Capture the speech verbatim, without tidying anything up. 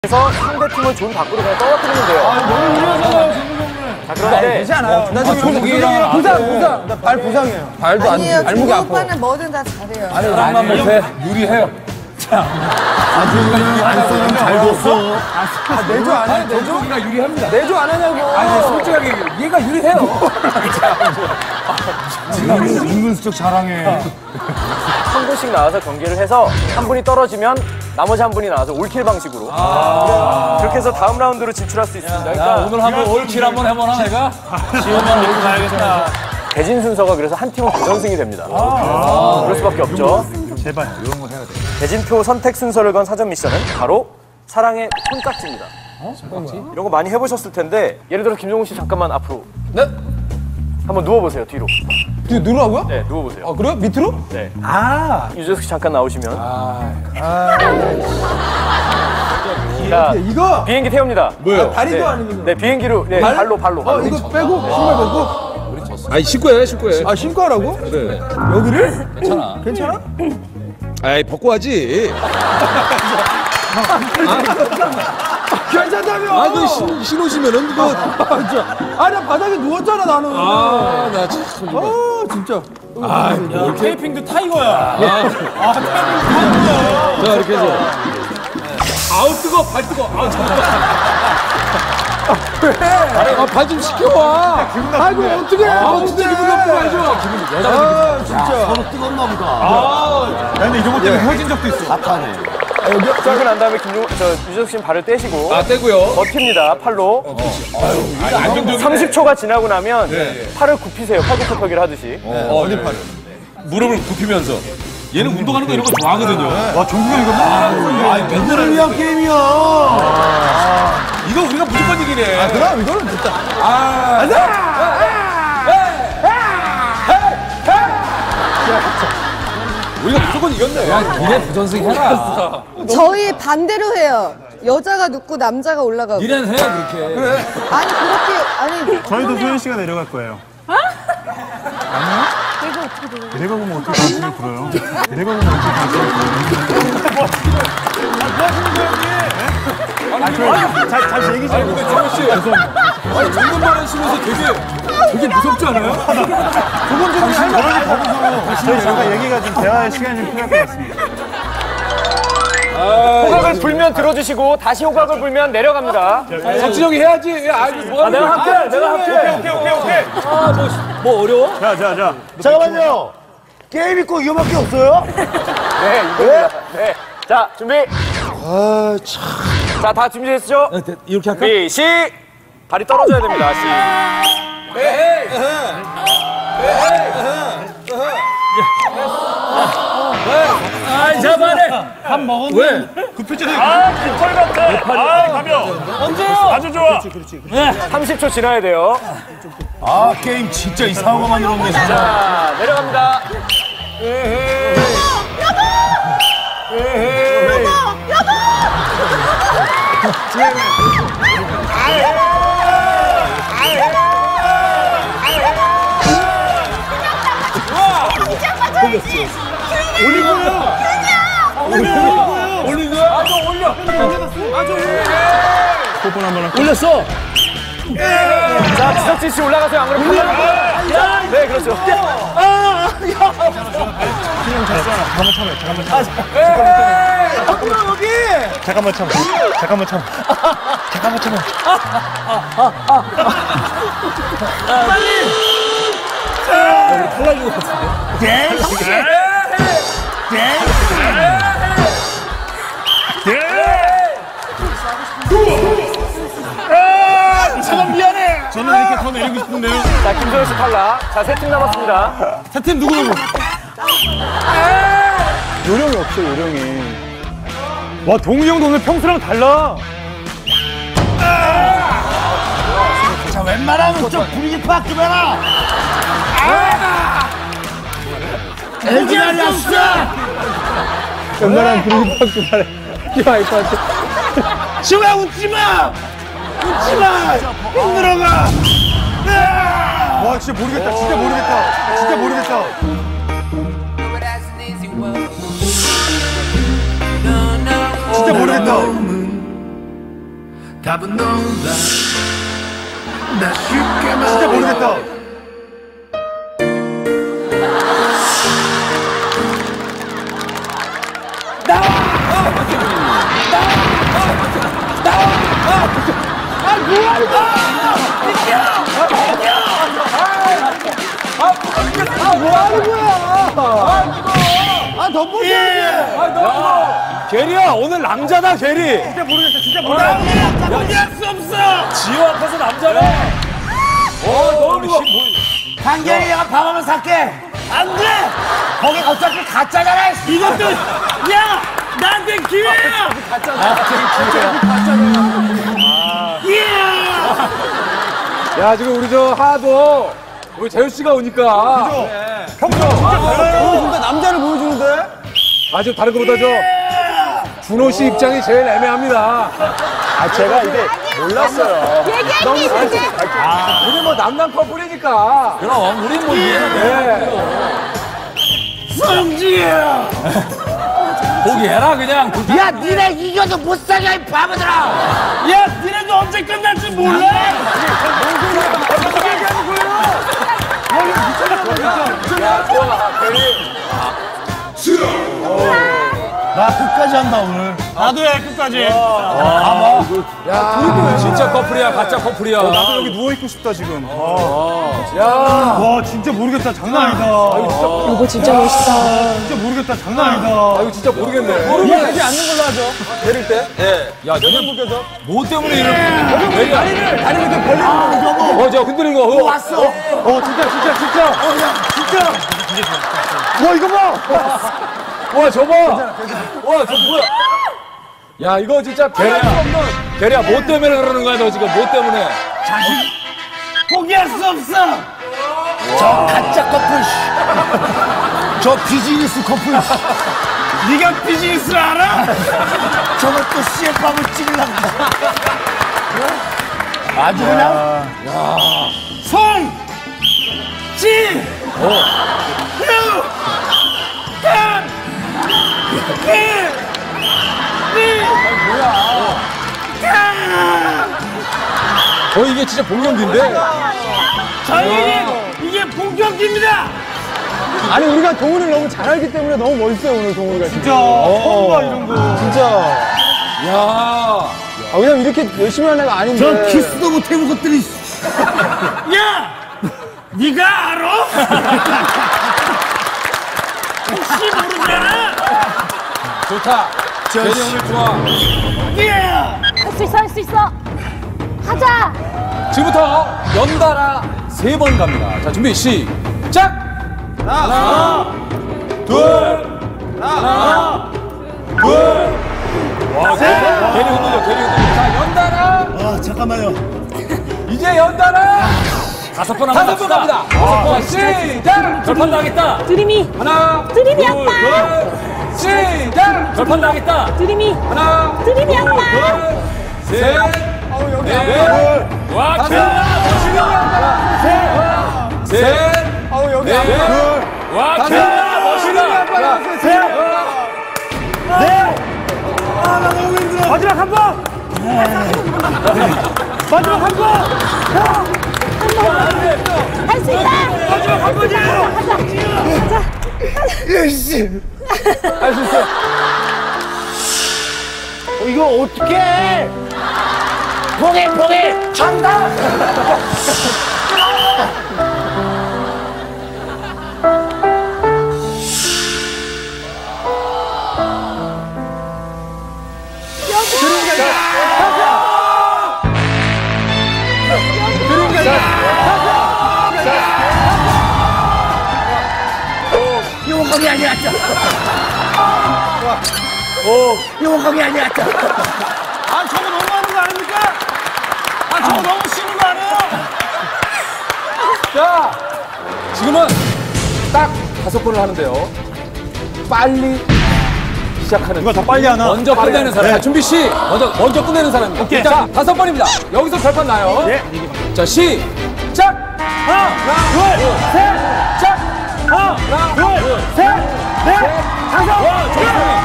그래서 상대팀을 준 밖으로 그냥 떨어뜨리면 돼요. 아, 너무 유리하잖아요, 정국영님. 자, 그런데 되지 않아요. 나 지금 부상, 부상, 부상. 나 발 부상이에요. 발도 안, 아니에요. 발목이 중국 아파. 오빠는 뭐든 다 잘해요. 아니, 오랑만 못해. 유리해요. 안써는 잘 뒀어. 아, 내조 안 해? 내조? 우리가 유리합니다. 내조 안 하냐고. 아니, 솔직하게 얘가 유리해요. 은근슬쩍 자랑해. 한 분씩 나와서 경기를 해서 한 분이 떨어지면 나머지 한 분이 나와서 올킬 방식으로 아 그렇게 해서 다음 라운드로 진출할 수 있습니다. 그러니까 야, 오늘 한번 올킬 한번 해보나 내가? 지원만 올킬 가야겠다. 대진 순서가 그래서 한 팀은 부전승이 됩니다. 아 그럴 수밖에 없죠. 제발 이런 걸 해야 돼. 대진표 선택 순서를 건 사전 미션은 바로 사랑의 손깍지입니다. 어? 이런 거 많이 해보셨을 텐데 예를 들어 김종국 씨 잠깐만 앞으로 네? 한번 누워보세요. 뒤로. 뒤에 누르라고요? 네, 누워보세요. 아, 그래요? 밑으로? 네. 아. 유재석 씨 잠깐 나오시면. 아. 아. 자, 이거. 비행기 태웁니다. 뭐요? 아, 다리도 네. 아니고. 네, 비행기로. 네, 발? 발로, 발로. 어, 발로. 이거 빼고, 신발 벗고. 아니 신고 해 신고 해. 아, 신고 하라고? 그래. 여기를? 괜찮아. 괜찮아? 아이 벗고 하지. 괜찮다며! 아 그 신으시면은 그거. 아, 나 바닥에 누웠잖아, 나는. 아 나 참. 아, 진짜. 아, 야, 테이핑도 타이거야. 아, 아 테이핑도 타이거야. 자 이렇게 해서. 아우 뜨거, 발 뜨거. 아우 잠깐. 아 발 좀 시켜와. 아이고, 어떡해. 아 진짜 기분 나쁘게 하죠. 기분 여자가 아, 진짜. 서로 뜨겁나 보다. 아, 야, 근데 이런 것 때문에 헤어진 적도 있어. 아파네. 자, 그난 다음에 김종, 저, 유재석 씨는 발을 떼시고. 아 떼고요. 버팁니다, 팔로. 안정적이네. 삼십 초가 지나고 나면 팔을 굽히세요. 팔굽혀펴기를 하듯이. 어디 팔? 무릎을 굽히면서. 얘는 운동하는 거 이런 거 좋아하거든요. 와, 정국영 이거 뭐? 아, 맨날을 위한 게임이야. 이거 우리가 무조건 이기네. 아, 그럼 이거는 진짜. 아. 우리가 무조건 이겼네. 야, 니네 부전승 해라. 저희 반대로 해요. 여자가 눕고 남자가 올라가고. 니네는 해, 그렇게. 그래. 아니 그렇게 아니. 저희도 소연 씨가 내려갈 거예요. 아니요? 내가 어떻게 내려? 내가 보면 어떻게 당신을 불어요? 내가 보면 어떻게 당신을 불어요? 잘, 잘 얘기 좀 아니, 근데 정우 씨. 아니, 정근만은 쓰면서 되게, 되게 무섭지 않아요? 두번 정도 할 만한 더 무서워. 저희 잠깐 얘기가 좀 대화의 시간이 좀 필요할 것 같습니다. 호각을 불면 들어주시고 다시 호각을 불면 내려갑니다. 석진형이 해야지. 야, 아이 뭐가 아, 내가 할게. 내가 할게. 오케이, 오케이, 오케이. 아, 뭐, 뭐 어려워? 자, 자, 자. 잠깐만요. 게임이 꼭 이거밖에 없어요? 네, 이겁니다. 네. 자, 준비. 아, 참. 자, 다 준비됐죠? 이렇게 할까? 준비, 시. 발이 떨어져야 됩니다. 시. 아이, 잡아내! 밥 먹었네. 왜? 아, 깃털 같아. 아, 가벼워. 언제요? 아주 좋아. 삼십 초 지나야 돼요. 아, 게임 진짜 이상한 거 만들었네, 진짜. 자, 내려갑니다. 올린 거야! 올린 거야! 올린 거야? 아, 저 올려! 아, 저 올려! 뽀뽀 한번 할게요. 올렸어! 자, 지석진 씨 올라가세요. 안 그러면 큰일 납니다. 네, 그렇죠. 잠깐만 참아. 잠깐만 참아. 잠깐만 참아. 탈락인 것 같은데? 잠깐 미안해. 저는 이렇게 더 내리고 싶은데요. 자, 김소연 씨 탈락. 자, 세 팀 남았습니다. 세 팀 누구 누구? 요령이 없어, 요령이. 와, 동훈이 형도 오늘 평소랑 달라. 자, 웬만하면 좀 분위기 파악 좀 해라. 애기 말이야, 진짜. 웬만한 분위기 파악도 잘해. 이거 알것 같아. 지호야, 웃지 마. 웃지 마. 힘들어가. 와, 진짜 모르겠다. 진짜 모르겠다. 진짜 모르겠다. 진짜 모르겠다. 답은 너다. 나 쉽게 말. 진짜 모르겠다. 게리야, 오늘 남자다, 게리. 진짜 모르겠어. 진짜 모르겠어. 포기할 수 없어. 지호 앞에서 남자네. 어, 너무 무거워. 한결이 내가 밥 한번 살게. 안 돼. 거기 어차피 가짜잖아. 이것도 야 나한테 기회야. 야, 지금 우리 저 하도 우리 재효 씨가 오니까. 형도 진짜 달라요. 진짜 남자를 보여주는데? 아, 지금 다른 것보다 저 준호 씨 입장이 제일 애매합니다. 아, 제가 이게 몰랐어요. 얘기할게 있는데. 우리 뭐 남남 커플이니까. 그럼 우린 뭐 이해해. 성지야. 포기해라 그냥. 야, 니네 이겨도 못 살게, 이 바보들아! 야 니네도 언제 끝날지 몰라. 나 끝까지 한다, 오늘. 나도 해, 끝까지. 야, 진짜 커플이야, 가짜 커플이야. 나도 여기 누워있고 싶다, 지금. 야. 와, 진짜 모르겠다. 장난 아니다. 이거 진짜 멋있다. 진짜 모르겠다. 장난 아니다. 아, 이거 진짜 모르겠네. 모르겠지 않는 걸로 하죠. 때릴 때? 예. 야, 너는 뭐 때문에 이런. 다리를, 다리를 좀 벌리는 거. 어, 저 흔드는 거. 어, 왔어. 어, 진짜, 진짜, 진짜. 어, 야, 진짜. 와, 이거 봐. 와, 저거. 와, 저 뭐야. 야, 이거 진짜 게리야. 게리야, 뭐 때문에 그러는 거야, 너 지금? 뭐 때문에? 자식 포기할 수 없어. 저 가짜 커플. 저 비즈니스 커플. 네가 비즈니스를 알아? 저것도 씨엠밥을 찍으려고. 아주 그냥. 송, 지, 유, 간, 기, 니, 간. 어, 이게 진짜 복면기인데? 저희는 이게 본격입니다. 아니, 우리가 동훈을 너무 잘 알기 때문에 너무 멋있어요, 오늘 동훈이가. 진짜. 처음 봐, 이런 거. 진짜. 야. 아, 왜냐면 이렇게 열심히 하는 애가 아닌데. 전 키스도 못해본 것들이. 야, 네가 알아? 혹시 모르잖아. 좋다. 게리 오늘 좋아. 예. 할 수 있어, 할 수 있어. 하자. 지금부터 연달아 세 번 갑니다. 자, 준비, 시작! 하나, 둘, 하나, 둘, 와, 게리 흔들려, 게리 흔들려. 자, 연달아. 아, 잠깐만요. 이제 연달아. 다섯 번 합니다. 다섯 번 갑니다. 다섯 번, 시작! 절판 나겠다. 드림이. 하나, 드림이 둘, 아빠. 셋, 시작! 절판 나겠다. 드림이. 하나, 드림이 둘, 아빠. 셋, 넷, 와, 개나 멋있다. 셋, 셋, 어우, 여기. 넷, 와, 개나 멋있다. 셋, 아, 나 너무 힘들어. 마지막 한 번. 마지막 한 번. 할 수 있다. 마지막 한 번이에요. 하자. 자. 할 수 있어. 어, 이거 어떡해. 포기, 포기. 정답. 이거 거기 아니야. 오, 이거 거기 아니야. 아 저거 너무하는 거 아닙니까? 아 저거 너무 쉬운 거 아니에요? 자, 지금은 딱 다섯 번을 하는데요. 빨리 시작하는. 누가 더 빨리 하나? 먼저 끝내는 사람. 자, 준비 시. 먼저 먼저 끝내는 사람입니다. 오케이. 자, 다섯 번입니다. 여기서 절판 나요. 예. 자, 시작. 하나, 둘, 셋, 자, 하나, 둘, 셋, 넷, 다섯. 와, 좋습니다.